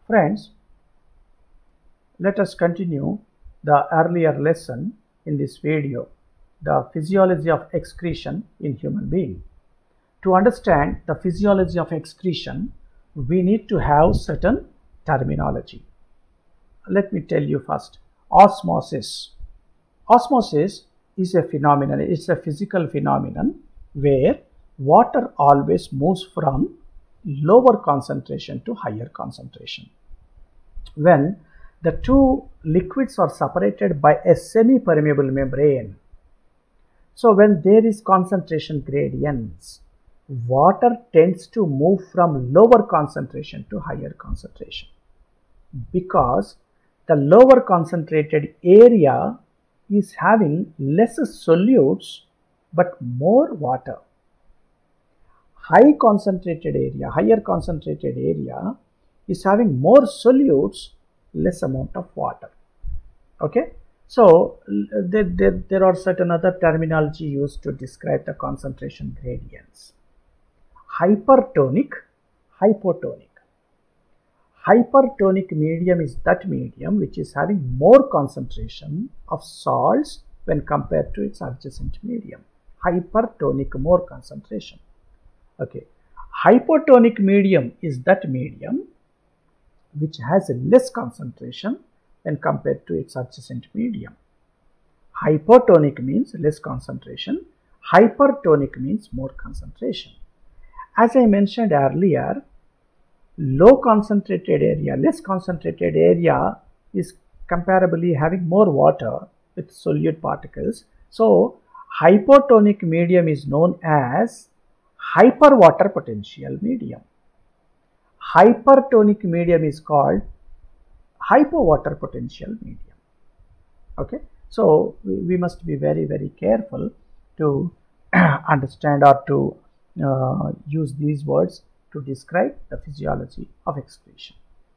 Friends, let us continue the earlier lesson in this video, the physiology of excretion in human being. To understand the physiology of excretion, we need to have certain terminology. Let me tell you first, osmosis. Osmosis is a phenomenon, it's a physical phenomenon where water always moves from lower concentration to higher concentration. When the two liquids are separated by a semi-permeable membrane, so when there is concentration gradients, water tends to move from lower concentration to higher concentration because the lower concentrated area is having less solutes but more water. Higher concentrated area is having more solutes, less amount of water. Okay, so there are certain other terminology used to describe the concentration gradients. Hypertonic, hypotonic. Hypertonic medium is that medium which is having more concentration of salts when compared to its adjacent medium. Hypertonic, more concentration. Okay, hypotonic medium is that medium which has less concentration when compared to its adjacent medium. Hypotonic means less concentration, hypertonic means more concentration. As I mentioned earlier, low concentrated area, less concentrated area is comparably having more water with solute particles. So hypotonic medium is known as hyperwater potential medium. Hypertonic medium is called hypowater potential medium. Okay, so we must be very careful to understand or to use these words to describe the physiology of excretion.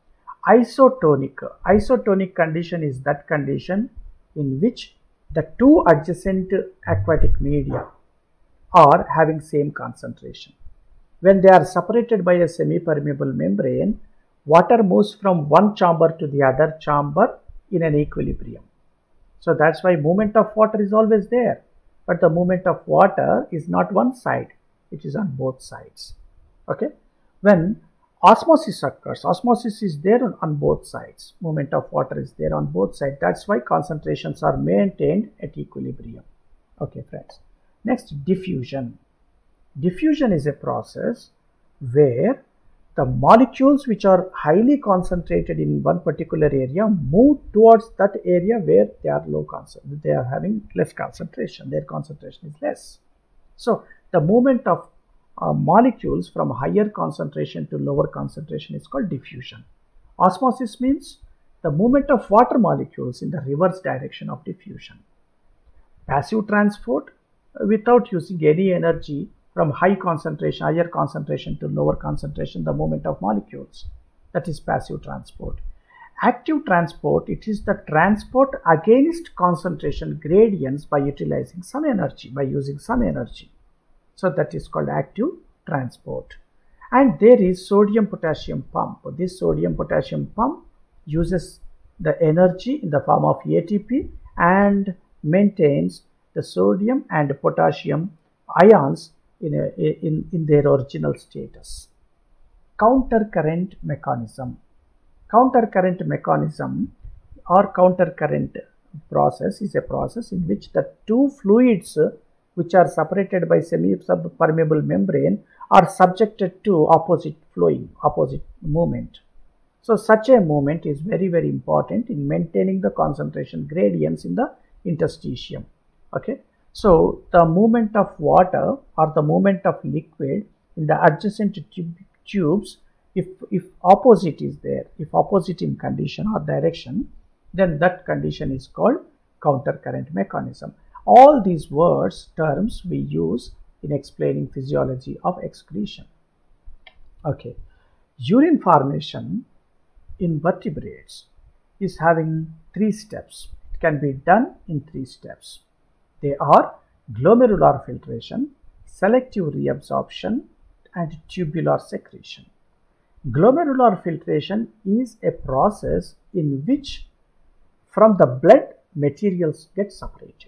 Isotonic condition is that condition in which the two adjacent aquatic media are having same concentration. When they are separated by a semi-permeable membrane, water moves from one chamber to the other chamber in an equilibrium. So that's why movement of water is always there, but the movement of water is not one side, it is on both sides. Okay, when osmosis occurs, osmosis is there on both sides, movement of water is there on both sides. That's why concentrations are maintained at equilibrium. Okay friends, next, diffusion. Diffusion is a process where the molecules which are highly concentrated in one particular area move towards that area where they are low concentration, they are having less concentration, their concentration is less. So the movement of molecules from higher concentration to lower concentration is called diffusion. Osmosis means the movement of water molecules in the reverse direction of diffusion. Passive transport, without using any energy from higher concentration to lower concentration, the movement of molecules, that is passive transport. Active transport, it is the transport against concentration gradients by utilizing some energy, by using some energy. So that is called active transport. And there is sodium-potassium pump. This sodium-potassium pump uses the energy in the form of ATP and maintains the sodium and potassium ions in their original status. Countercurrent mechanism. Countercurrent mechanism or countercurrent process is a process in which the two fluids which are separated by semi-permeable membrane are subjected to opposite movement. So such a movement is very important in maintaining the concentration gradients in the interstitium. Okay, so the movement of water or the movement of liquid in the adjacent tubes, if opposite is there, if opposite in condition or direction, then that condition is called countercurrent mechanism. All these terms we use in explaining physiology of excretion. Okay, urine formation in vertebrates is having 3 steps. It can be done in 3 steps. They are glomerular filtration, selective reabsorption, and tubular secretion. Glomerular filtration is a process in which from the blood materials get separated.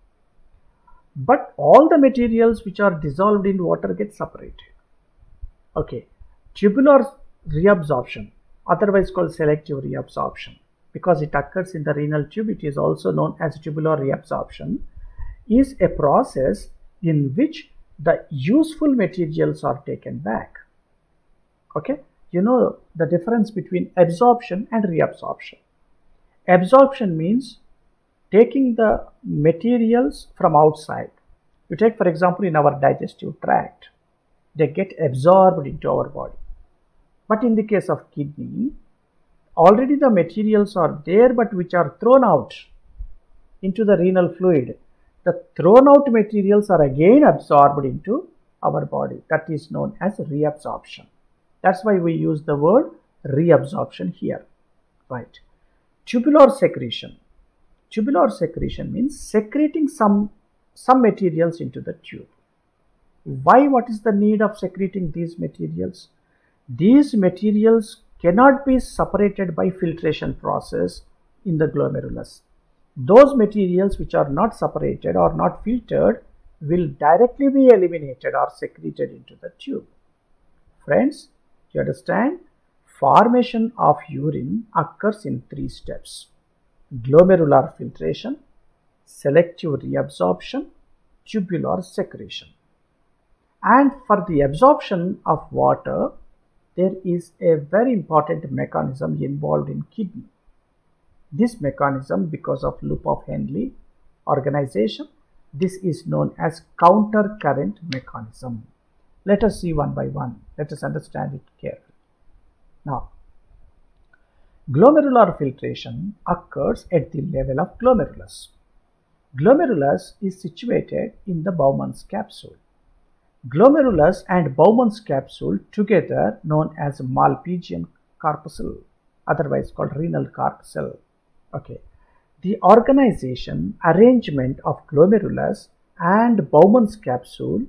But all the materials which are dissolved in water get separated. Okay, tubular reabsorption, otherwise called selective reabsorption, because it occurs in the renal tube, it is also known as tubular reabsorption, is a process in which the useful materials are taken back. Okay, you know the difference between absorption and reabsorption. Absorption means taking the materials from outside. You take, for example, in our digestive tract, they get absorbed into our body. But in the case of kidney, already the materials are there, but which are thrown out into the renal fluid. The thrown out materials are again absorbed into our body. That is known as reabsorption. That's why we use the word reabsorption here, right? Tubular secretion. Tubular secretion means secreting some materials into the tube. Why? What is the need of secreting these materials? These materials cannot be separated by filtration process in the glomerulus. Those materials which are not separated or not filtered will directly be eliminated or secreted into the tube. Friends, you understand? Formation of urine occurs in 3 steps: glomerular filtration, selective reabsorption, tubular secretion. And for the absorption of water, there is a very important mechanism involved in kidney. This mechanism, because of loop of Henle organization, this is known as counter current mechanism. Let us see one by one. Let us understand it carefully. Now, glomerular filtration occurs at the level of glomerulus. Glomerulus is situated in the Bowman's capsule. Glomerulus and Bowman's capsule together known as Malpighian corpuscle, otherwise called renal corpuscle. Okay, the organization, arrangement of glomerulus and Bowman's capsule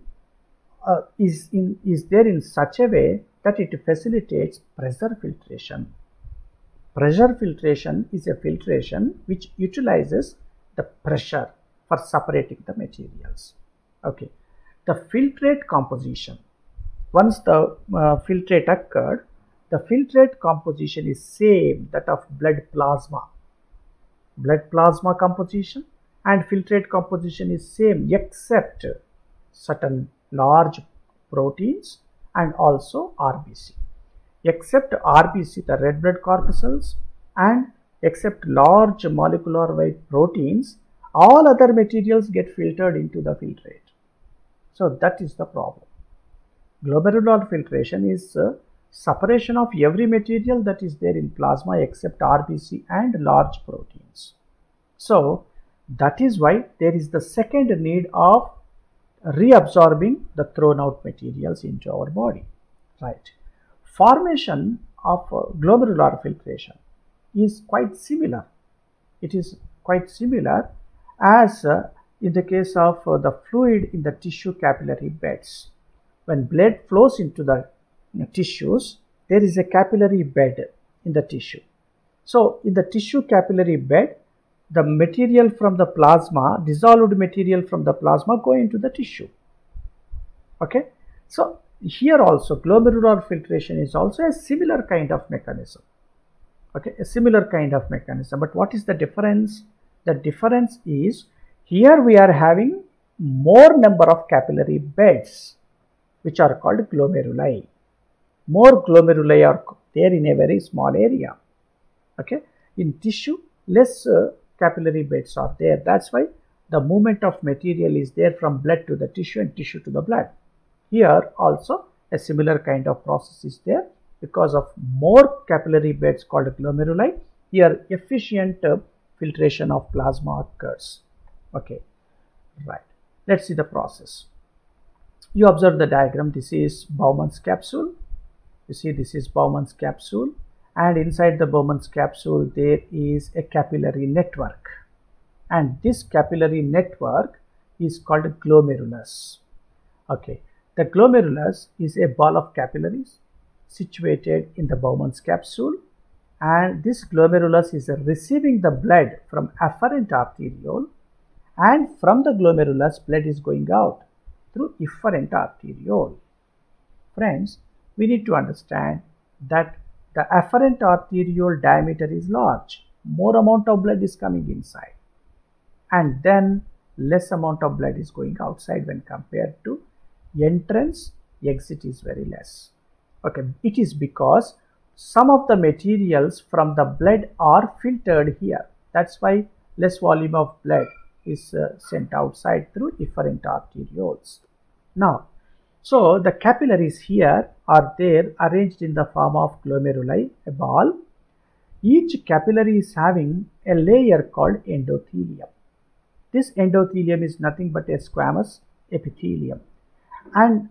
is there in such a way that it facilitates pressure filtration. Pressure filtration is a filtration which utilizes the pressure for separating the materials. Okay, the filtrate composition. Once the filtrate occurred, the filtrate composition is same that of blood plasma. Blood plasma composition and filtrate composition is same except certain large proteins and also RBC. Except RBC, the red blood corpuscles, and except large molecular weight proteins, all other materials get filtered into the filtrate. So that is the problem. Glomerular filtration is separation of every material that is there in plasma except RBC and large proteins. So that is why there is the second need of reabsorbing the thrown out materials into our body, right? Formation of glomerular filtration is quite similar. It is quite similar as in the case of the fluid in the tissue capillary beds. When blood flows into the tissues, there is a capillary bed in the tissue. So in the tissue capillary bed, the material from the plasma, dissolved material from the plasma go into the tissue. Okay, so here also glomerular filtration is also a similar kind of mechanism. Okay, a similar kind of mechanism. But what is the difference? The difference is here we are having more number of capillary beds which are called glomeruli. More glomeruli are there in a very small area. Okay, in tissue less capillary beds are there. That's why the movement of material is there from blood to the tissue and tissue to the blood. Here also a similar kind of process is there because of more capillary beds called glomeruli. Here efficient filtration of plasma occurs. Okay, right. Let's see the process. You observe the diagram. This is Bowman's capsule. You see this is Bowman's capsule, and inside the Bowman's capsule there is a capillary network, and this capillary network is called glomerulus. Okay, the glomerulus is a ball of capillaries situated in the Bowman's capsule, and this glomerulus is receiving the blood from afferent arteriole, and from the glomerulus blood is going out through efferent arteriole. Friends, we need to understand that the afferent arteriole diameter is large, more amount of blood is coming inside, and then less amount of blood is going outside when compared to entrance. Exit is very less. Okay, it is because some of the materials from the blood are filtered here. That's why less volume of blood is sent outside through efferent arterioles. Now, so the capillaries here are there arranged in the form of glomeruli, a ball. Each capillary is having a layer called endothelium. This endothelium is nothing but a squamous epithelium, and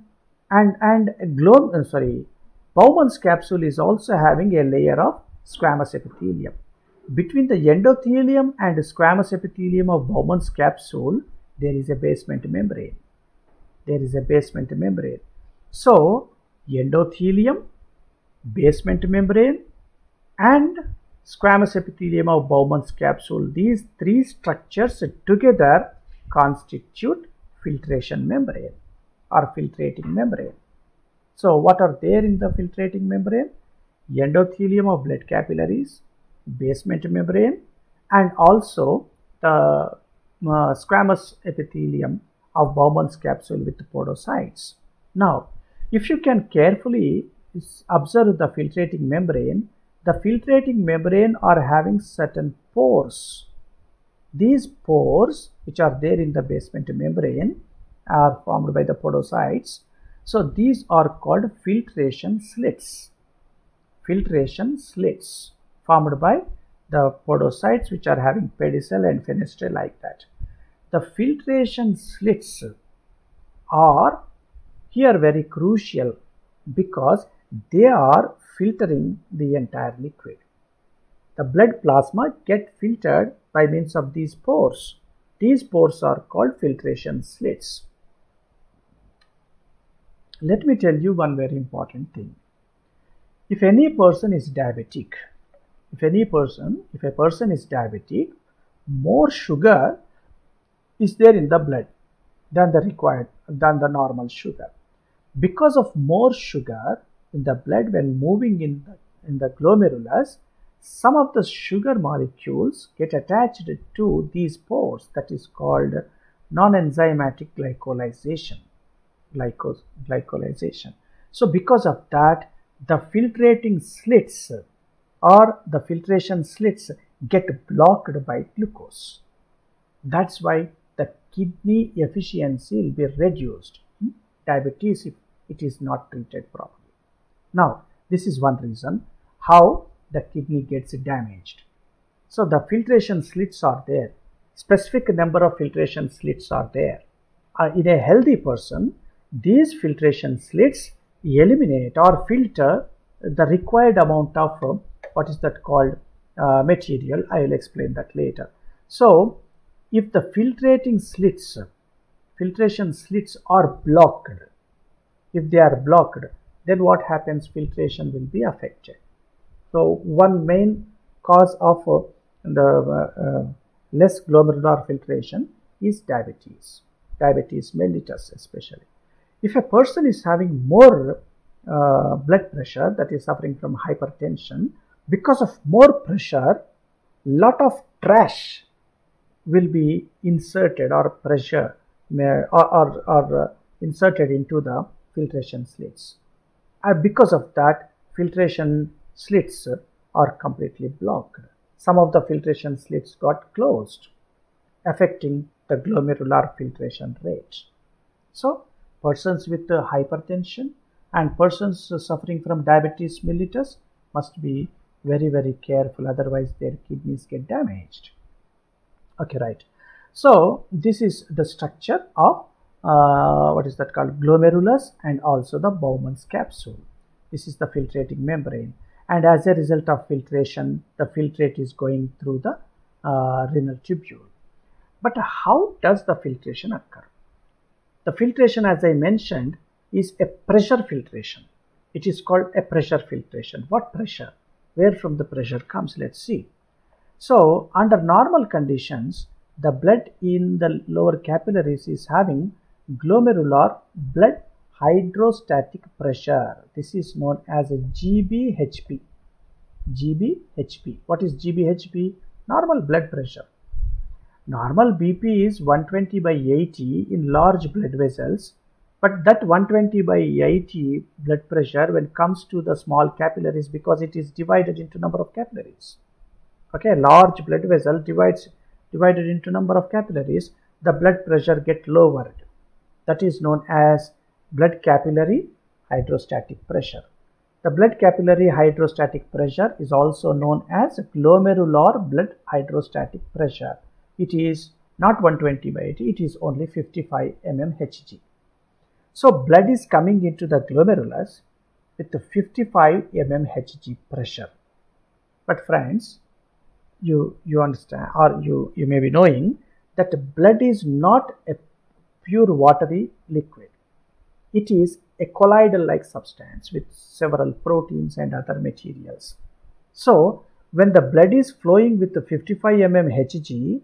Bowman's capsule is also having a layer of squamous epithelium. Between the endothelium and squamous epithelium of Bowman's capsule, there is a basement membrane. So, endothelium, basement membrane, and squamous epithelium of Bowman's capsule, these three structures together constitute filtration membrane or filtrating membrane. So, what are there in the filtrating membrane? Endothelium of blood capillaries, basement membrane, and also the squamous epithelium of Bowman's capsule with podocytes. Now, if you can carefully observe the filtrating membrane are having certain pores. These pores, which are there in the basement membrane, are formed by the podocytes. So these are called filtration slits. Filtration slits formed by the podocytes, which are having pedicel and fenestrae like that. The filtration slits are here very crucial because they are filtering the entire liquid. The blood plasma get filtered by means of these pores. These pores are called filtration slits. Let me tell you one very important thing. If any person is diabetic, if a person is diabetic, more sugar is there in the blood than the normal sugar. Because of more sugar in the blood when moving in the glomerulus, some of the sugar molecules get attached to these pores. That is called non-enzymatic glycolization. So because of that, the filtrating slits or the filtration slits get blocked by glucose. That's why the kidney efficiency will be reduced. Diabetes if it is not treated properly. Now, this is one reason how the kidney gets damaged. So the filtration slits are there. Specific number of filtration slits are there. In a healthy person, these filtration slits eliminate or filter the required amount of what is that called material. I will explain that later. So, if the filtration slits are blocked, if they are blocked, then what happens? Filtration will be affected. So, one main cause of the less glomerular filtration is diabetes mellitus especially. If a person is having more blood pressure, that is suffering from hypertension, because of more pressure, lot of trash will be inserted or pressure or inserted into the filtration slits. And because of that, filtration slits are completely blocked. Some of the filtration slits got closed, affecting the glomerular filtration rate. So, persons with hypertension and persons suffering from diabetes mellitus must be very, very careful, otherwise their kidneys get damaged. Okay, right. So, this is the structure of what is that called? Glomerulus and also the Bowman's capsule. This is the filtrating membrane, and as a result of filtration, the filtrate is going through the renal tubule. But how does the filtration occur? The filtration, as I mentioned, is a pressure filtration. It is called a pressure filtration. What pressure? Where from the pressure comes? Let's see. So under normal conditions, the blood in the lower capillaries is having glomerular blood hydrostatic pressure. This is known as a GBHP. GBHP. What is GBHP? Normal blood pressure. Normal BP is 120 by 80 in large blood vessels, but that 120 by 80 blood pressure when it comes to the small capillaries, because it is divided into number of capillaries. Okay, large blood vessel divided into number of capillaries, the blood pressure get lowered. That is known as blood capillary hydrostatic pressure. The blood capillary hydrostatic pressure is also known as glomerular blood hydrostatic pressure. It is not 120 by 80, it is only 55 mmHg. So blood is coming into the glomerulus with the 55 mmHg pressure. But friends, you understand, or you may be knowing that blood is not a pure watery liquid. It is a colloidal like substance with several proteins and other materials. So when the blood is flowing with the 55 mmHg,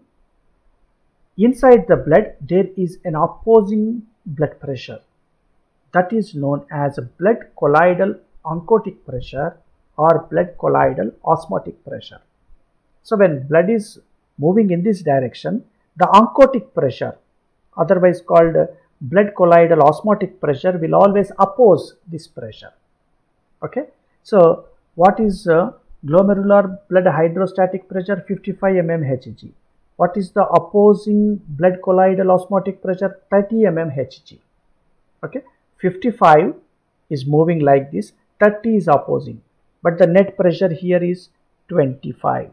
inside the blood there is an opposing blood pressure. That is known as blood colloidal oncotic pressure or blood colloidal osmotic pressure. So when blood is moving in this direction, the oncotic pressure, otherwise called blood colloidal osmotic pressure, will always oppose this pressure. Okay. So what is glomerular blood hydrostatic pressure? 55 mmHg. What is the opposing blood colloidal osmotic pressure? 30 mmHg. Okay. 55 is moving like this, 30 is opposing, but the net pressure here is 25.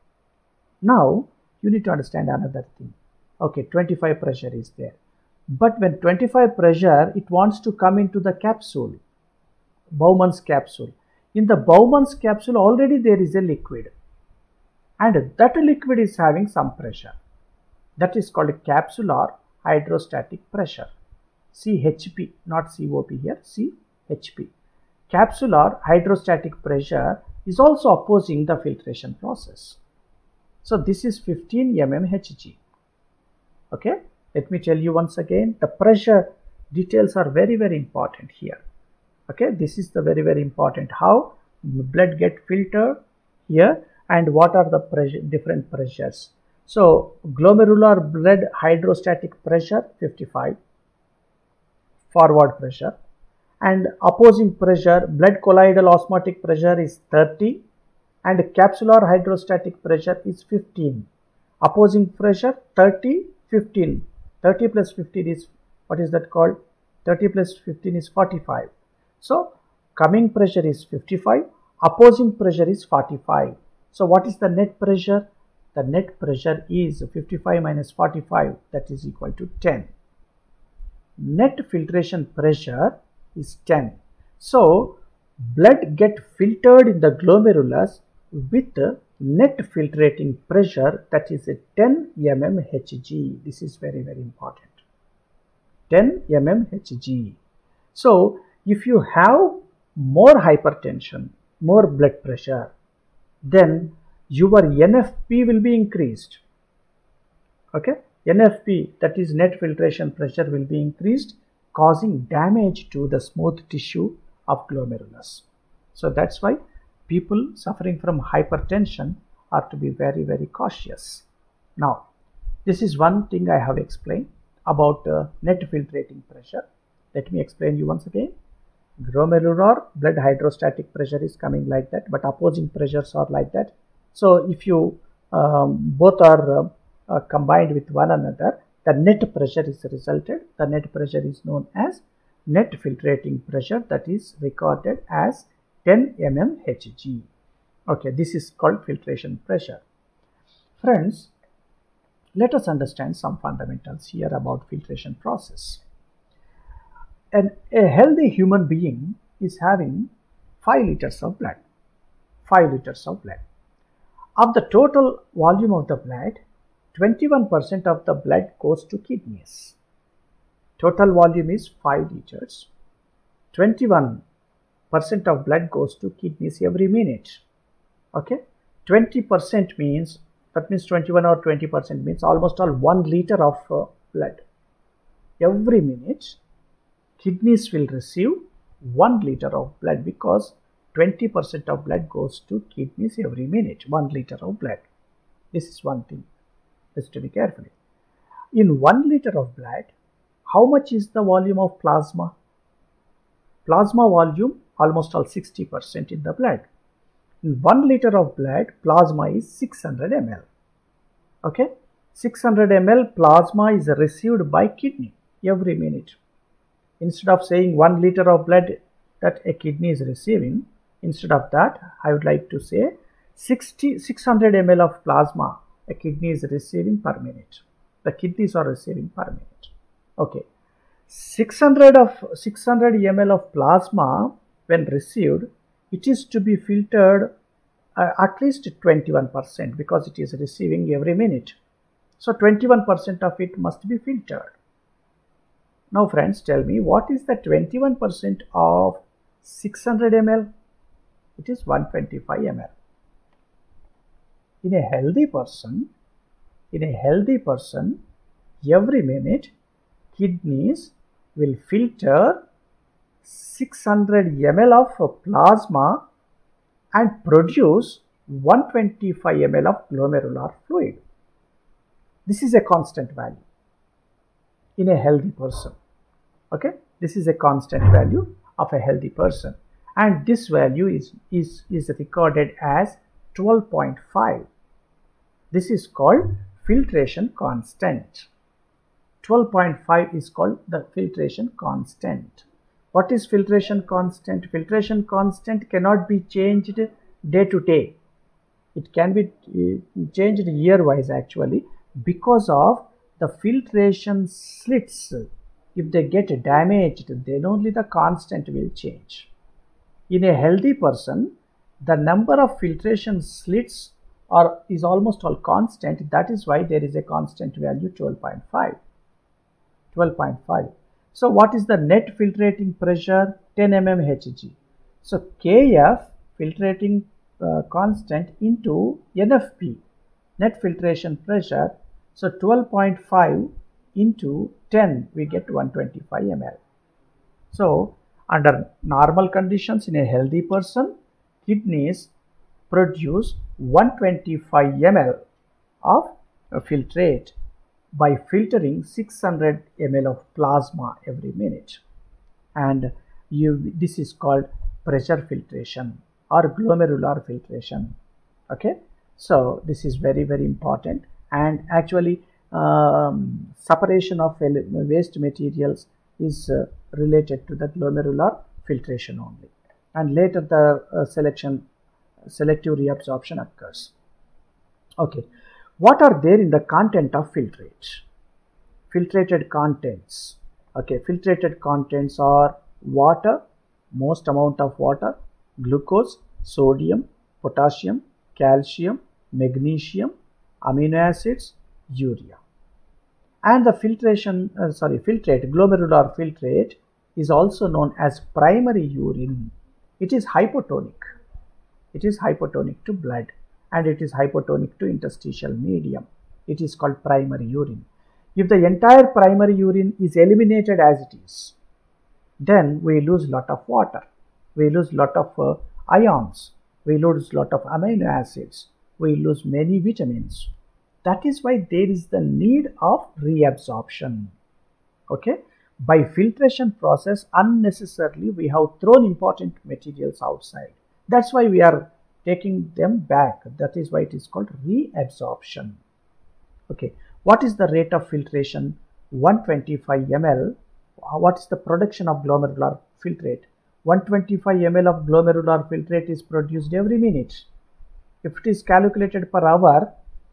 Now you need to understand another thing. Okay, 25 pressure is there, but when 25 pressure, it wants to come into the capsule, Bowman's capsule. In the Bowman's capsule already there is a liquid, and that liquid is having some pressure. That is called capsular hydrostatic pressure. CHP, not COP here, CHP. Capsular hydrostatic pressure is also opposing the filtration process. So this is 15 mmHg. Okay, let me tell you once again, the pressure details are very important here. Okay, this is the very important, how blood get filtered here and what are the pressure, different pressures. So glomerular blood hydrostatic pressure 55, forward pressure, and opposing pressure blood colloidal osmotic pressure is 30 and capsular hydrostatic pressure is 15. Opposing pressure 30, 15. 30 plus 15 is, what is that called? 30 plus 15 is 45. So coming pressure is 55, opposing pressure is 45. So what is the net pressure? The net pressure is 55 minus 45, that is equal to 10. Net filtration pressure is 10. So blood get filtered in the glomerulus with net filtrating pressure, that is a 10 mmHg. This is very important. 10 mmHg. So if you have more hypertension, more blood pressure, then your NFP will be increased. Okay, NFP, that is net filtration pressure, will be increased, causing damage to the smooth tissue of glomerulus. So that's why people suffering from hypertension are to be very cautious. Now, this is one thing I have explained about net filtrating pressure. Let me explain you once again. Glomerular blood hydrostatic pressure is coming like that, but opposing pressures are like that. So if you both are combined with one another, the net pressure is resulted. The net pressure is known as net filtrating pressure, that is recorded as 10 mmHg. Okay, this is called filtration pressure. Friends, let us understand some fundamentals here about filtration process. And a healthy human being is having 5 liters of blood. 5 liters of blood. Of the total volume of the blood, 21% of the blood goes to kidneys. Total volume is 5 liters. 21 percent of blood goes to kidneys every minute. Okay, 20% means, that means 21 or 20% means almost all 1 liter of blood. Every minute, kidneys will receive 1 liter of blood, because 20% of blood goes to kidneys every minute, 1 liter of blood. This is one thing. Listen to me carefully. In 1 liter of blood, how much is the volume of plasma? Plasma volume, almost all 60% in the blood. In 1 liter of blood, plasma is 600 ml. Okay, 600 ml plasma is received by kidney every minute. Instead of saying 1 liter of blood that a kidney is receiving, instead of that, I would like to say 600 ml of plasma a kidney is receiving per minute. The kidneys are receiving per minute. Okay, 600 ml of plasma, when received, it is to be filtered at least 21%, because it is receiving every minute. So 21% of it must be filtered. Now friends, tell me, what is the 21% of 600 ml? It is 125 ml. In a healthy person, every minute kidneys will filter 600 ml of plasma and produce 125 ml of glomerular fluid. This is a constant value in a healthy person. Okay, this is a constant value of a healthy person, and this value is recorded as 12.5. This is called filtration constant. 12.5 is called the filtration constant. What is filtration constant? Filtration constant cannot be changed day to day. It can be changed year wise actually, because of the filtration slits. If they get damaged, then only the constant will change. In a healthy person, the number of filtration slits is almost all constant. That is why there is a constant value 12.5. 12.5. So what is the net filtrating pressure? 10 mmHg. So Kf, filtrating constant, into NFP, net filtration pressure. So 12.5 into 10, we get 125 ml. So under normal conditions, in a healthy person, kidneys produce 125 ml of filtrate by filtering 600 ml of plasma every minute, and this is called pressure filtration or glomerular filtration. Okay, so this is very, very important, and actually separation of waste materials is related to the glomerular filtration only, and later the selective reabsorption occurs. Okay, what are there in the content of filtrate? Filtrated contents. Okay, filtrated contents are water, most amount of water, glucose, sodium, potassium, calcium, magnesium, amino acids, urea. And the filtrate, glomerular filtrate, is also known as primary urine. It is hypotonic. It is hypotonic to blood, and it is hypotonic to interstitial medium. It is called primary urine. If the entire primary urine is eliminated as it is, then we lose lot of water, we lose lot of ions, we lose lot of amino acids, we lose many vitamins. That is why there is the need of reabsorption. Okay, by filtration process, unnecessarily we have thrown important materials outside. That's why we are taking them back. That is why it is called reabsorption. Okay, what is the rate of filtration? 125 ml. What is the production of glomerular filtrate? 125 ml of glomerular filtrate is produced every minute. If it is calculated per hour,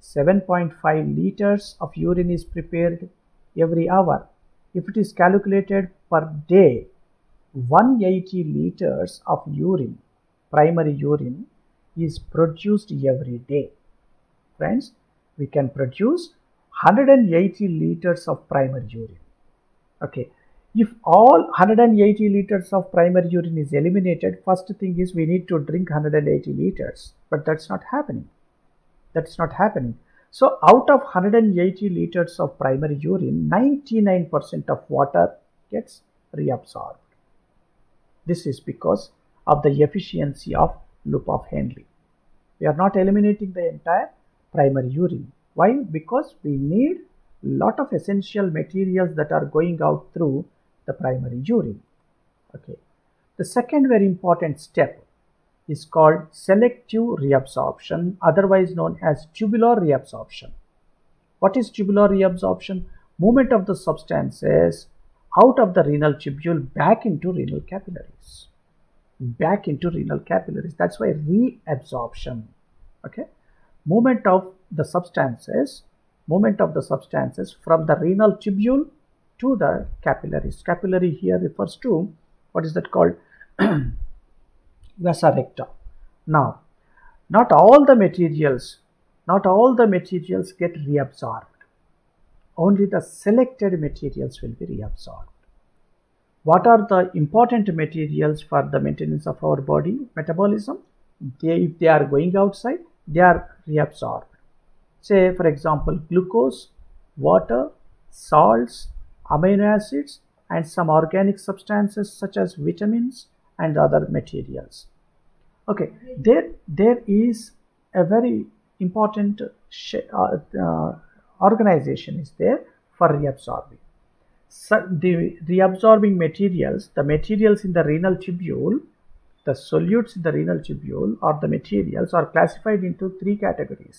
7.5 liters of urine is prepared every hour. If it is calculated per day, 180 liters of urine, primary urine, is produced every day. Friends, we can produce 180 liters of primary urine. Okay, If all 180 liters of primary urine is eliminated, first thing is we need to drink 180 liters, but that's not happening. That's not happening. So out of 180 liters of primary urine, 99% of water gets reabsorbed. This is because of the efficiency of loop of Henle. We are not eliminating the entire primary urine. Why? Because we need a lot of essential materials that are going out through the primary urine. Okay. The second very important step is called selective reabsorption, otherwise known as tubular reabsorption. What is tubular reabsorption? Movement of the substances out of the renal tubule back into renal capillaries. Back into renal capillaries. That's why reabsorption. Okay. Movement of the substances from the renal tubule to the capillaries. Capillary here refers to what is that called? Vasa recta. Now, not all the materials get reabsorbed. Only the selected materials will be reabsorbed. What are the important materials for the maintenance of our body metabolism? If they are going outside, they are reabsorbed. Say, for example, glucose, water, salts, amino acids, and some organic substances such as vitamins and other materials. Okay, there is a very important organization is there for reabsorbing. So the reabsorbing materials, the materials in the renal tubule, the solutes in the renal tubule or the materials are classified into three categories: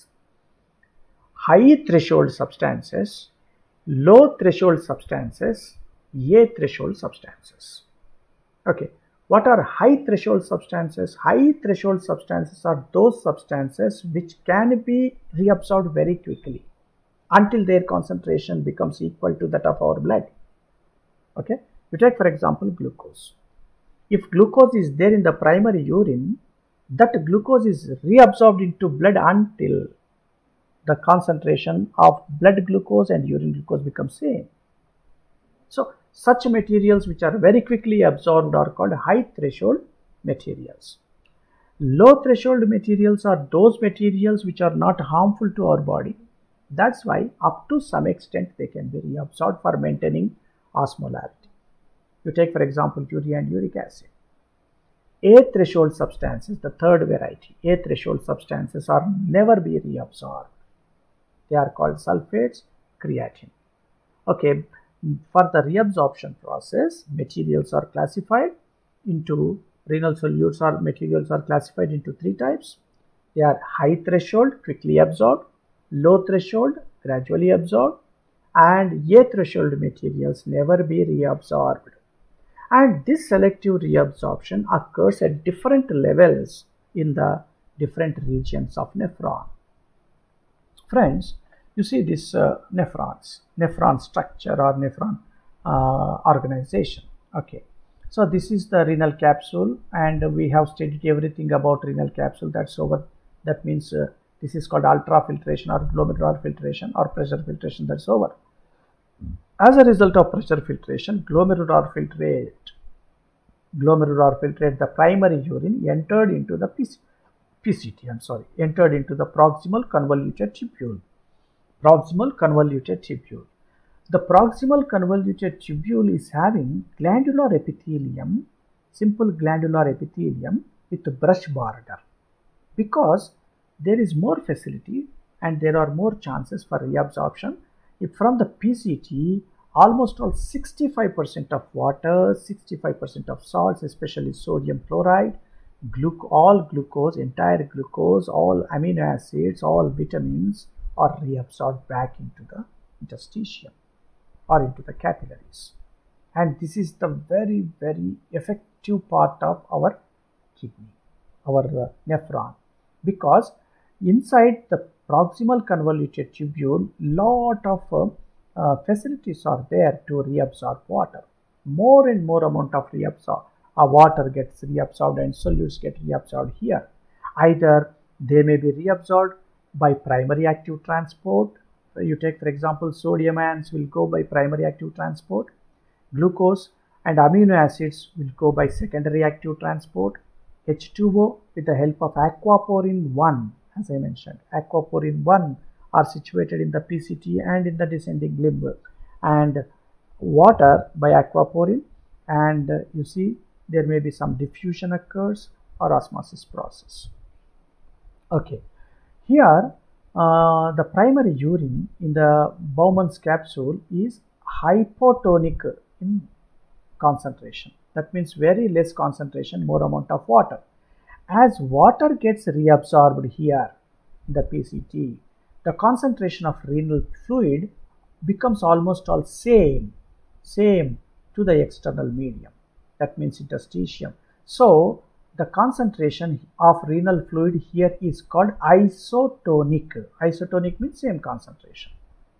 high threshold substances, low threshold substances, A threshold substances. Okay. What are high threshold substances? High threshold substances are those substances which can be reabsorbed very quickly until their concentration becomes equal to that of our blood. Okay. You take for example glucose. If glucose is there in the primary urine, that glucose is reabsorbed into blood until the concentration of blood glucose and urine glucose becomes same. So such materials which are very quickly absorbed are called high threshold materials. Low threshold materials are those materials which are not harmful to our body. That's why up to some extent they can be reabsorbed for maintaining osmolarity. You take for example urea and uric acid. A threshold substances, the third variety, A threshold substances are never be reabsorbed. They are called sulfates, creatine. Okay. For the reabsorption process, materials are classified into renal solutes or materials are classified into three types. They are high threshold, quickly absorbed, low threshold, gradually absorbed, and A threshold materials never be reabsorbed. And this selective reabsorption occurs at different levels in the different regions of nephron. Friends, you see this nephron structure or nephron organization. Okay, so this is the renal capsule, and we have studied everything about renal capsule. That's over. That means this is called ultrafiltration or glomerular filtration or pressure filtration. That's over. As a result of pressure filtration, glomerular filtrate, the primary urine entered into the entered into the proximal convoluted tubule. The proximal convoluted tubule is having glandular epithelium, simple glandular epithelium with brush border, because there is more facility and there are more chances for reabsorption. If from the PCT, almost all 65% of water, 65% of salts, especially sodium chloride, all glucose, entire glucose, all amino acids, all vitamins are reabsorbed back into the interstitium or into the capillaries. And this is the very, very effective part of our kidney, our nephron, because inside the proximal convoluted tubule, lot of facilities are there to reabsorb water. More and more amount of water gets reabsorbed and solutes get reabsorbed here. Either they may be reabsorbed by primary active transport. You take for example sodium ions will go by primary active transport. Glucose and amino acids will go by secondary active transport. H2O with the help of aquaporin 1, as I mentioned, aquaporin 1 are situated in the PCT and in the descending limb, and water by aquaporin, and you see there may be some diffusion occurs or osmosis process. Okay, here the primary urine in the Bowman's capsule is hypotonic in concentration. That means very less concentration, more amount of water. As water gets reabsorbed here in the PCT, the concentration of renal fluid becomes almost all same to the external medium. That means interstitium. So the concentration of renal fluid here is called isotonic. Isotonic means same concentration.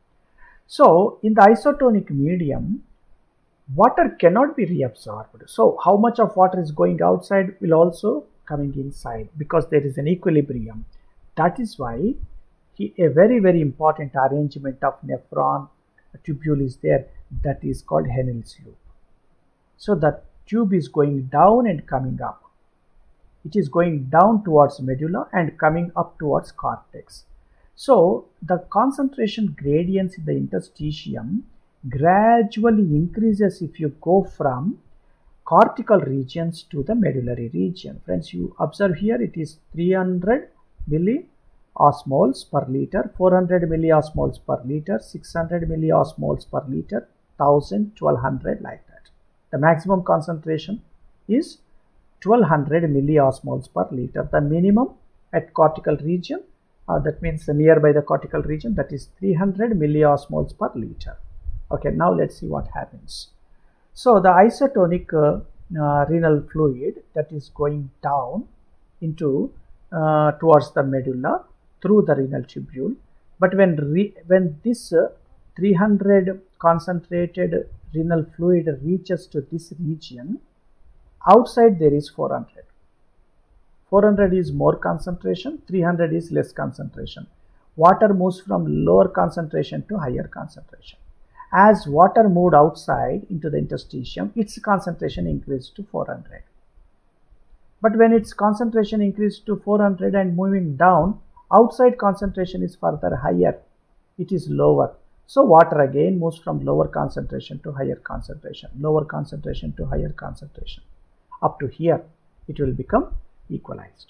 So in the isotonic medium, water cannot be reabsorbed. So how much of water is going outside will also coming inside, because there is an equilibrium. That is why a very important arrangement of nephron tubule is there, that is called Henle's loop. So the tube is going down and coming up. It is going down towards medulla and coming up towards cortex. So the concentration gradients in the interstitium gradually increases if you go from cortical regions to the medullary region. Friends, you observe here it is 300 milliosmoles per liter, 400 milliosmoles per liter, 600 milliosmoles per liter, 1000, 1200, like that. The maximum concentration is 1200 milliosmoles per liter. The minimum at cortical region, that means nearby the cortical region, that is 300 milliosmoles per liter. Okay, now let's see what happens. So the isotonic renal fluid that is going down into towards the medulla through the renal tubule, but when this 300 concentrated renal fluid reaches to this region, outside there is 400. 400 is more concentration, 300 is less concentration. Water moves from lower concentration to higher concentration. As water moved outside into the interstitium, its concentration increased to 400. But when its concentration increased to 400 and moving down, outside concentration is further higher. It is lower. So water again moves from lower concentration to higher concentration, lower concentration to higher concentration. Up to here, it will become equalized.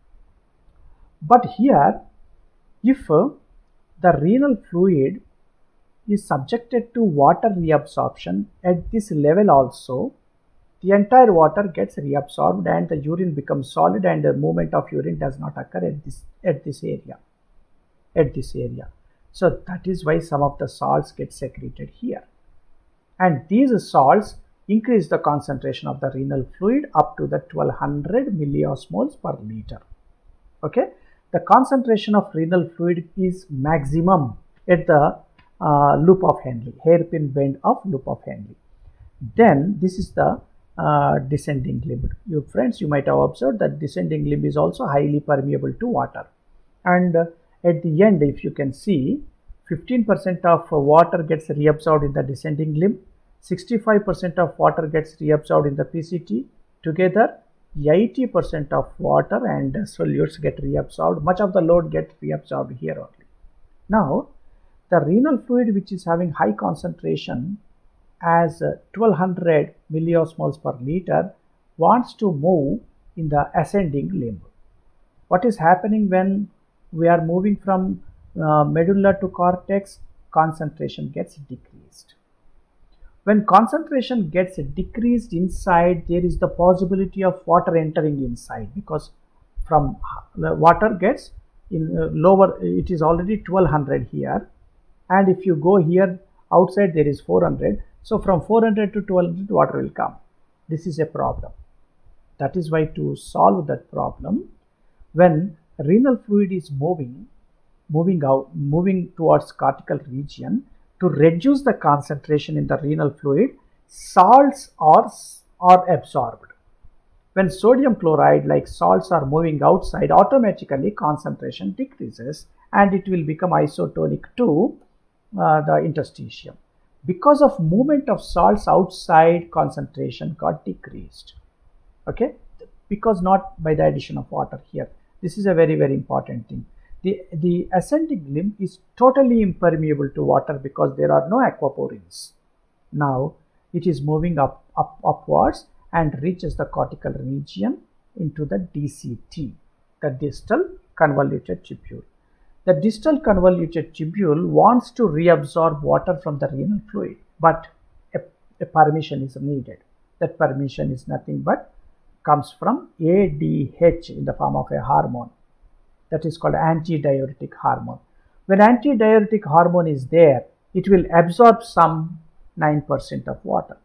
But here, if the renal fluid is subjected to water reabsorption at this level also, the entire water gets reabsorbed and the urine becomes solid, and the movement of urine does not occur at this area. So that is why some of the salts get secreted here, and these salts increase the concentration of the renal fluid up to the 1200 milliosmoles per liter. Okay, the concentration of renal fluid is maximum at the loop of Henle, hairpin bend of loop of Henle. Then this is the descending limb. Friends, you might have observed that descending limb is also highly permeable to water, and at the end, if you can see, 15% of water gets reabsorbed in the descending limb, 65% of water gets reabsorbed in the PCT. Together 80% of water and solutes get reabsorbed. Much of the load gets reabsorbed here only. Now the renal fluid, which is having high concentration as 1200 milliosmoles per liter, wants to move in the ascending limb. What is happening when we are moving from medulla to cortex? Concentration gets decreased. When concentration gets decreased inside, there is the possibility of water entering inside, because from the water gets in lower, it is already 1200 here, and if you go here outside there is 400, so from 400 to 1200 water will come. This is a problem. That is why, to solve that problem, when renal fluid is moving towards cortical region, to reduce the concentration in the renal fluid, salts are absorbed. When sodium chloride like salts are moving outside, automatically concentration decreases and it will become isotonic to the interstitium. because of movement of salts outside, concentration got decreased. Okay, because not by the addition of water here. This is a very, very important thing. The ascending limb is totally impermeable to water because there are no aquaporins. Now it is moving upwards and reaches the cortical region into the DCT, the distal convoluted tubule. The distal convoluted tubule wants to reabsorb water from the renal fluid, but a permission is needed. That permission is nothing but comes from ADH in the form of a hormone. That is called antidiuretic hormone. When antidiuretic hormone is there, it will absorb some 9% of water.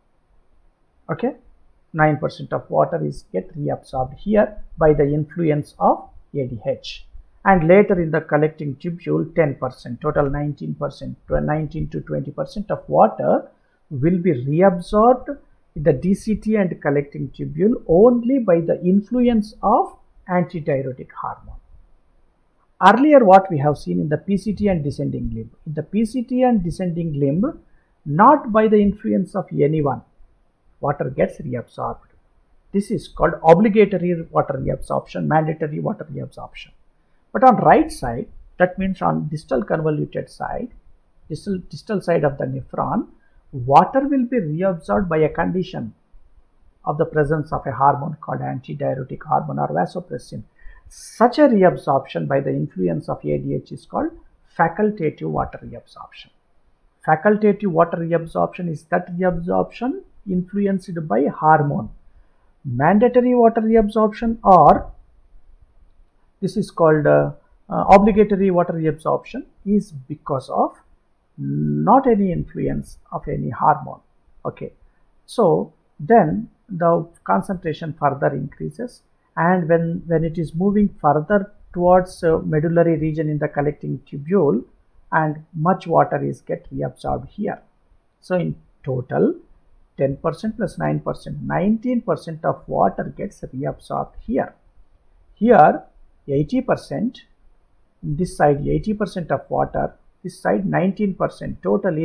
Okay, 9% of water is get reabsorbed here by the influence of ADH. And later in the collecting tubule, 10%, total 19%, 19 to 20% of water will be reabsorbed in the DCT and collecting tubule only by the influence of antidiuretic hormone. Earlier what we have seen in the PCT and descending limb. In the PCT and descending limb, not by the influence of anyone, water gets reabsorbed. This is called obligatory water reabsorption, mandatory water reabsorption. But on right side, that means on distal convoluted side, distal side of the nephron, water will be reabsorbed by a condition of the presence of a hormone called antidiuretic hormone or vasopressin. Such a reabsorption by the influence of ADH is called facultative water reabsorption. Facultative water reabsorption is that reabsorption influenced by hormone. Mandatory water reabsorption, or this is called obligatory water reabsorption, is because of not any influence of any hormone. Okay, so then the concentration further increases, and when it is moving further towards medullary region in the collecting tubule, and much water is get reabsorbed here. So in total 10% plus 9%, 19% of water gets reabsorbed here. Here 80%, this side 80% of water, this side 19%, totally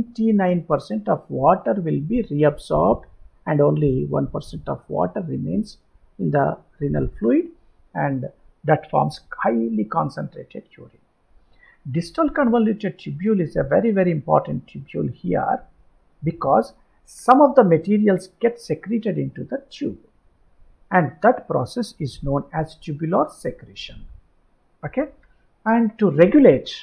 99% of water will be reabsorbed and only 1% of water remains in the renal fluid, and that forms highly concentrated urine. Distal convoluted tubule is a very, very important tubule here because some of the materials get secreted into the tube, and that process is known as tubular secretion. Okay, and to regulate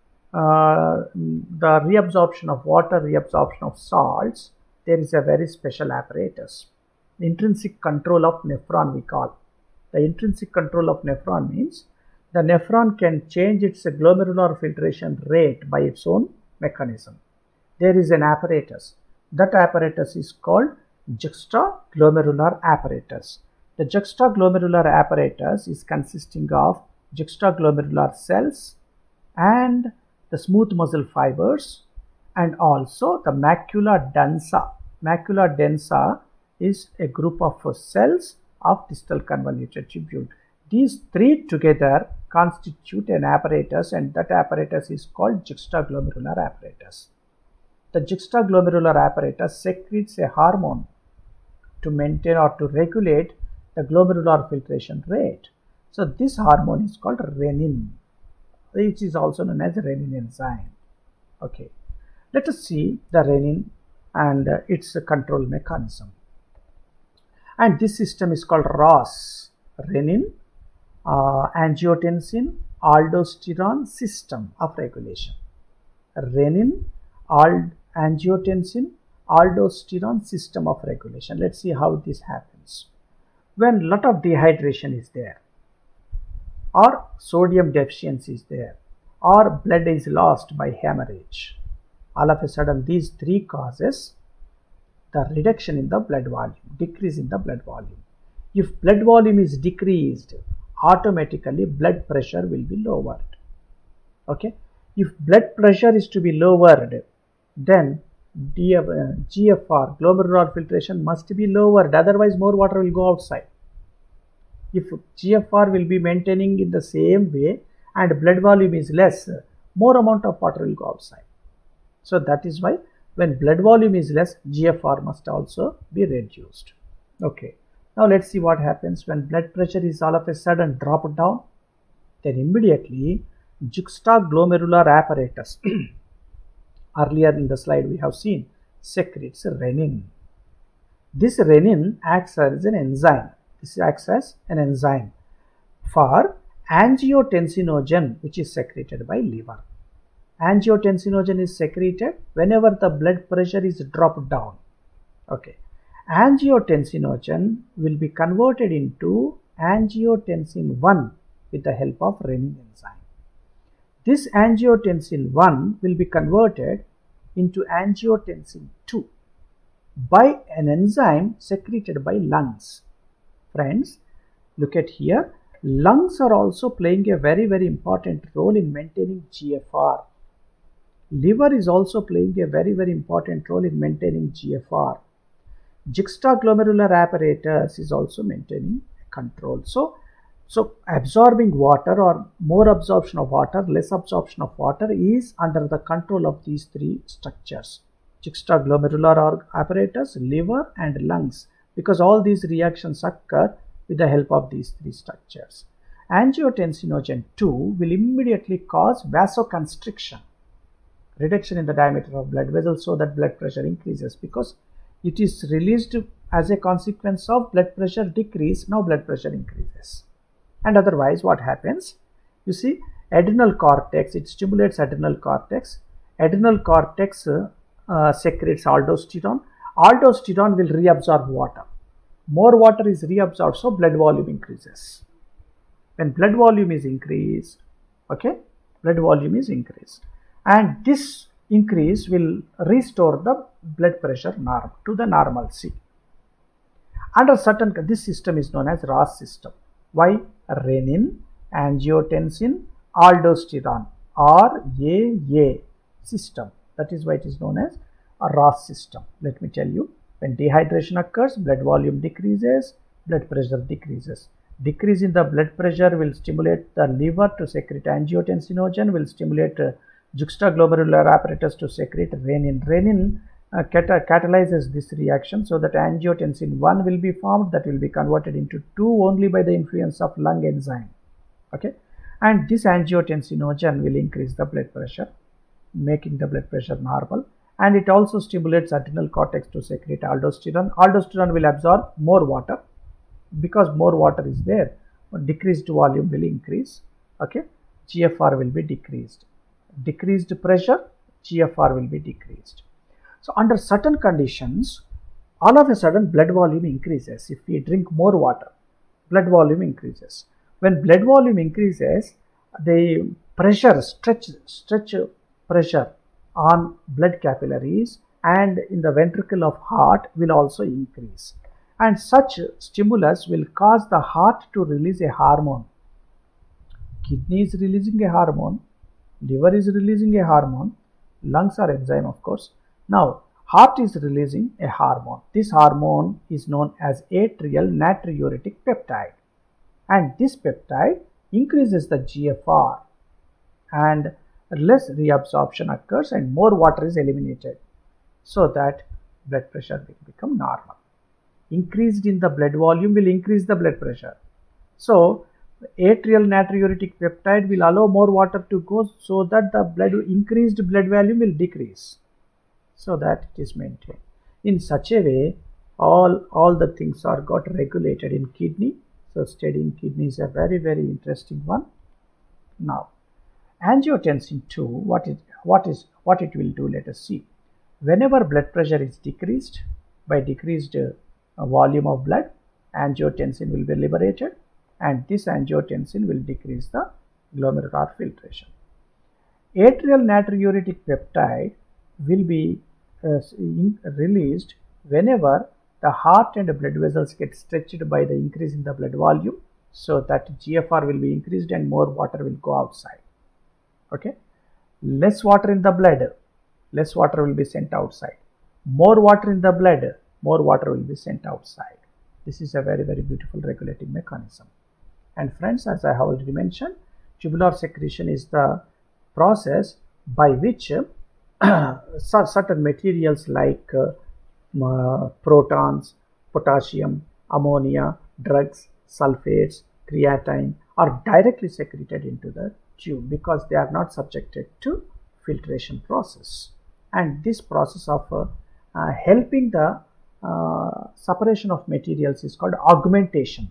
the reabsorption of water, reabsorption of salts, there is a very special apparatus. Intrinsic control of nephron we call. The intrinsic control of nephron means the nephron can change its glomerular filtration rate by its own mechanism. There is an apparatus. That apparatus is called juxtaglomerular apparatus. The juxtaglomerular apparatus is consisting of juxtaglomerular cells and the smooth muscle fibers and also the macula densa. Macula densa is a group of cells of distal convoluted tubule. These three together constitute an apparatus, and that apparatus is called juxtaglomerular apparatus. The juxtaglomerular apparatus secretes a hormone to maintain or to regulate the glomerular filtration rate. So this hormone is called renin, which is also known as renin enzyme. Okay, let us see the renin and its control mechanism. And this system is called ROS, renin, angiotensin, aldosterone system of regulation. Renin, angiotensin, aldosterone system of regulation. Let's see how this happens. When lot of dehydration is there, or sodium deficiency is there, or blood is lost by hemorrhage, all of a sudden these three causes the reduction in the blood volume, decrease in the blood volume. If blood volume is decreased, automatically blood pressure will be lowered. Okay, if blood pressure is to be lowered, then GFR, glomerular filtration, must be lowered, otherwise more water will go outside. If GFR will be maintaining in the same way and blood volume is less, more amount of water will go outside. So that is why when blood volume is less, GFR must also be reduced. Okay, now let's see what happens when blood pressure is all of a sudden dropped down. Then immediately juxtaglomerular apparatus earlier in the slide we have seen secretes renin. This renin acts as an enzyme. This acts as an enzyme for angiotensinogen, which is secreted by liver. Angiotensinogen is secreted whenever the blood pressure is dropped down. Okay, angiotensinogen will be converted into angiotensin 1 with the help of renin enzyme. This angiotensin 1 will be converted into angiotensin 2 by an enzyme secreted by lungs. Friends, look at here. Lungs are also playing a very important role in maintaining GFR. Liver is also playing a very important role in maintaining GFR. Juxtaglomerular apparatus is also maintaining control. So absorbing water, or more absorption of water, less absorption of water, is under the control of these three structures: juxtaglomerular apparatus, liver and lungs, because all these reactions occur with the help of these three structures. Angiotensinogen 2 will immediately cause vasoconstriction, reduction in the diameter of blood vessels, so that blood pressure increases, because it is released as a consequence of blood pressure decrease. Now blood pressure increases. And otherwise what happens? You see, adrenal cortex, it stimulates adrenal cortex. Adrenal cortex secretes aldosterone. Aldosterone will reabsorb water. More water is reabsorbed, so blood volume increases. When blood volume is increased, okay, blood volume is increased, and this increase will restore the blood pressure to the normalcy. Under certain, this system is known as RAS system. Why? Renin, angiotensin, aldosterone, RAA system. That is why it is known as a RAS system. Let me tell you, when dehydration occurs, blood volume decreases, blood pressure decreases. Decrease in the blood pressure will stimulate the liver to secrete angiotensinogen, will stimulate juxtaglomerular apparatus to secrete renin. Renin catalyzes this reaction, so that angiotensin 1 will be formed, that will be converted into 2 only by the influence of lung enzyme. Okay, and this angiotensinogen will increase the blood pressure, making the blood pressure normal, and it also stimulates adrenal cortex to secrete aldosterone. Aldosterone will absorb more water, because more water is there, decreased volume will increase. Okay, GFR will be decreased. Decreased pressure, GFR will be decreased. So under certain conditions, all of a sudden blood volume increases. If we drink more water, blood volume increases. When blood volume increases, the pressure, stretch pressure on blood capillaries and in the ventricle of heart will also increase. And such stimulus will cause the heart to release a hormone. Kidney is releasing a hormone, liver is releasing a hormone, lungs are enzyme, of course. Now, heart is releasing a hormone. This hormone is known as atrial natriuretic peptide. And this peptide increases the GFR, and less reabsorption occurs and more water is eliminated, so that blood pressure will become normal. Increased in the blood volume will increase the blood pressure. So, atrial natriuretic peptide will allow more water to go, so that the increased blood volume will decrease, so that it is maintained. In such a way, all the things are got regulated in kidney. So studying kidney is a very interesting one. Now, angiotensin 2, what it will do, let us see. Whenever blood pressure is decreased, by decreased volume of blood, angiotensin will be liberated, and this angiotensin will decrease the glomerular filtration. Atrial natriuretic peptide will be released whenever the heart and blood vessels get stretched by the increase in the blood volume, so that GFR will be increased and more water will go outside. Okay, less water in the blood, less water will be sent outside. More water in the blood, more water will be sent outside. This is a very beautiful regulating mechanism. And friends, as I have already mentioned, tubular secretion is the process by which certain materials like protons, potassium, ammonia, drugs, sulfates, creatine are directly secreted into the tube because they are not subjected to filtration process. And this process of helping the separation of materials is called augmentation.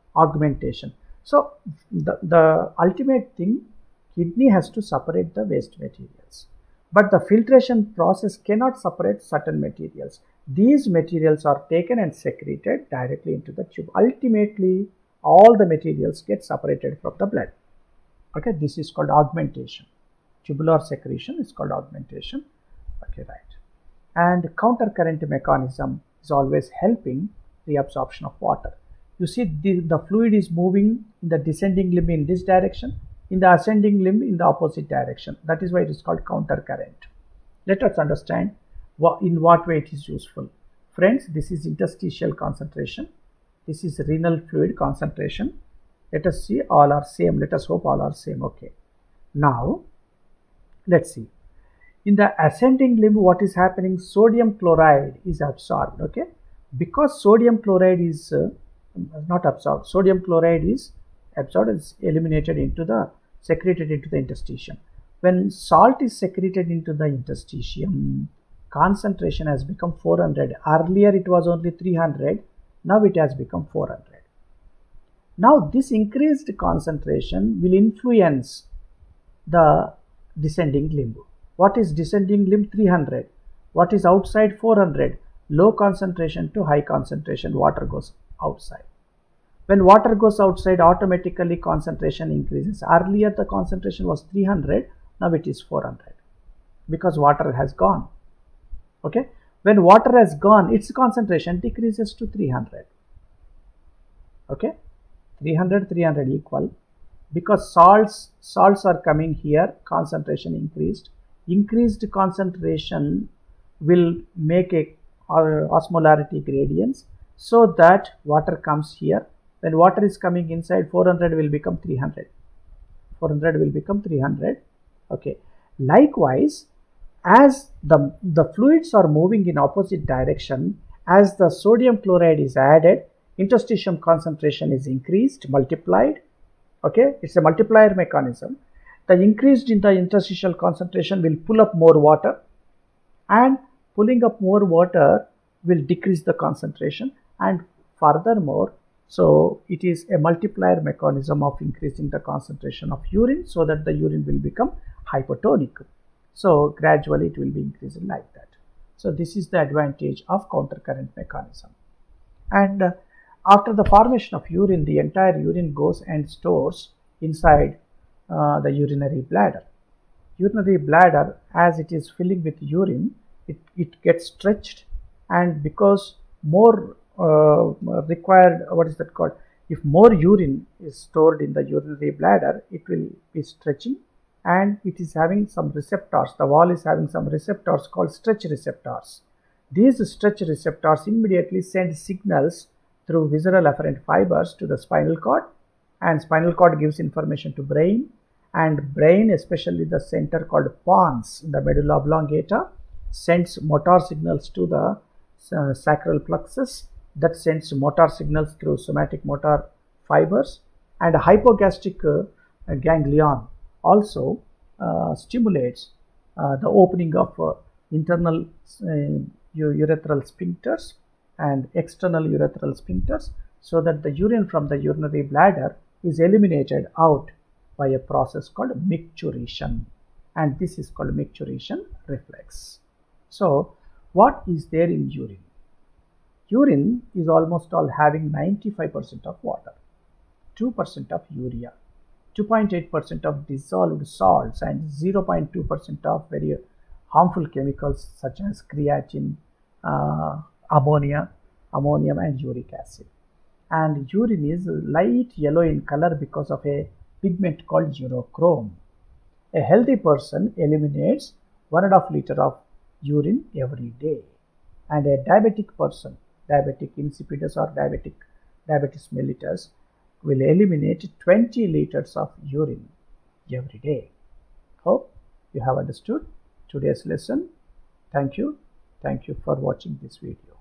So the ultimate thing, kidney has to separate the waste materials, but the filtration process cannot separate certain materials. These materials are taken and secreted directly into the tube. Ultimately, all the materials get separated from the blood. Okay, this is called augmentation. Tubular secretion is called augmentation. Okay, right. And countercurrent mechanism is always helping the absorption of water. You see the fluid is moving in the descending limb in this direction, in the ascending limb in the opposite direction. That is why it is called countercurrent. Let us understand in what way it is useful. Friends, this is interstitial concentration. This is renal fluid concentration. Let us see, all are same. Let us hope all are same. Okay. Now, let's see. In the ascending limb, what is happening? Sodium chloride is absorbed. Okay. Because sodium chloride is not absorbed. Sodium chloride is absorbed, is eliminated into the, secreted into the interstitium. When salt is secreted into the interstitium, concentration has become 400. Earlier it was only 300. Now it has become 400. Now this increased concentration will influence the descending limb. What is descending limb? 300. What is outside? 400. Low concentration to high concentration, water goes outside. When water goes outside, automatically concentration increases. Earlier the concentration was 300, now it is 400 because water has gone. Okay. When water has gone, its concentration decreases to 300. Okay. 300 equal. Because salts are coming here, concentration increased. Increased concentration will make a osmolarity gradients so that water comes here. When water is coming inside, 400 will become 300. 400 will become 300. Okay. Likewise, as the fluids are moving in opposite direction, as the sodium chloride is added, interstitium concentration is increased, multiplied. Okay, it's a multiplier mechanism. The increased in the interstitial concentration will pull up more water, and pulling up more water will decrease the concentration, and furthermore, so it is a multiplier mechanism of increasing the concentration of urine so that the urine will become hypotonic. So gradually it will be increasing like that. So this is the advantage of countercurrent mechanism. And after the formation of urine, the entire urine goes and stores inside the urinary bladder. Urinary bladder, as it is filling with urine, it gets stretched, and because more required, what is that called? If more urine is stored in the urinary bladder, it will be stretching, and it is having some receptors. The wall is having some receptors called stretch receptors. These stretch receptors immediately send signals through visceral afferent fibers to the spinal cord, and spinal cord gives information to brain, and brain, especially the center called pons, the medulla oblongata, sends motor signals to the sacral plexus, that sends motor signals through somatic motor fibers, and a hypogastric ganglion also stimulates the opening of internal urethral sphincters and external urethral sphincters, so that the urine from the urinary bladder is eliminated out by a process called micturition, and this is called micturition reflex. So what is there in urine? Urine is almost all having 95% of water, 2% of urea, 2.8% of dissolved salts, and 0.2% of very harmful chemicals such as creatine, ammonia, ammonium, and uric acid. And urine is light yellow in color because of a pigment called urochrome. A healthy person eliminates 1.5 liter of urine every day, and a diabetic person, diabetic insipidus or diabetes mellitus, will eliminate 20 liters of urine every day. Hope you have understood. today's lesson. Thank you for watching this video.